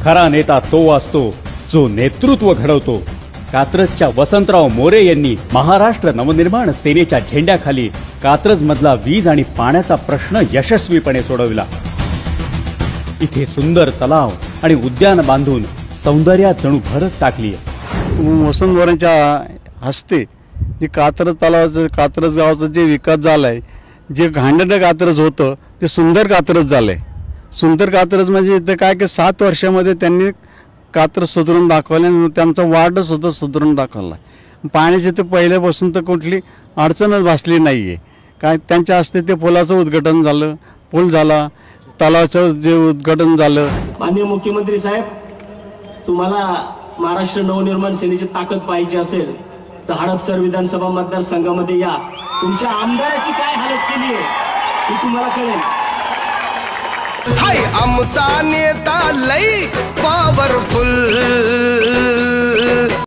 खरा नेता तो असतो जो नेतृत्व घडवतो। कात्रजच्या वसंतराव मोरे यांनी महाराष्ट्र नवनिर्माण सेनेच्या झेंड्याखाली कात्रज मधला वीज आणि पाण्याचा प्रश्न यशस्वीपणे सोडविला। इथे सुंदर तलाव आणि उद्यान बांधून सौंदर्यात जणू भरच टाकली। वसंत मोरेंच्या हस्ते जे कात्रज तलावाचं कात्रज गावाचा जे विकास झालाय, जे घाणेरडं कात्रज होतं ते सुंदर कात्रज झालंय। सुंदर कात्रज म्हणजे इथे काय की 7 वर्षामध्ये त्यांनी कात्रज सुधारून दाखवले, त्यांचा वार्ड सुद्धा सुधारून दाखवला। पाण्याची तर पहिल्यापासून तर कुठली अडचणच भासली नाहीये। काय त्यांच्या हस्ते ते पुलाचं उद्घाटन झालं, पूल झाला, तलावाचं जे उद्घाटन झालं। माननीय मुख्यमंत्री साहेब, तुम्हाला महाराष्ट्र नवनिर्माण सेनेची ताकद पाहिजे असेल तर हडपसर विधानसभा मतदारसंघामध्ये या। तुमच्या आमदाराची काय हालत केली आहे हे तुम्हाला कळेल। हाय आमचा नेता लई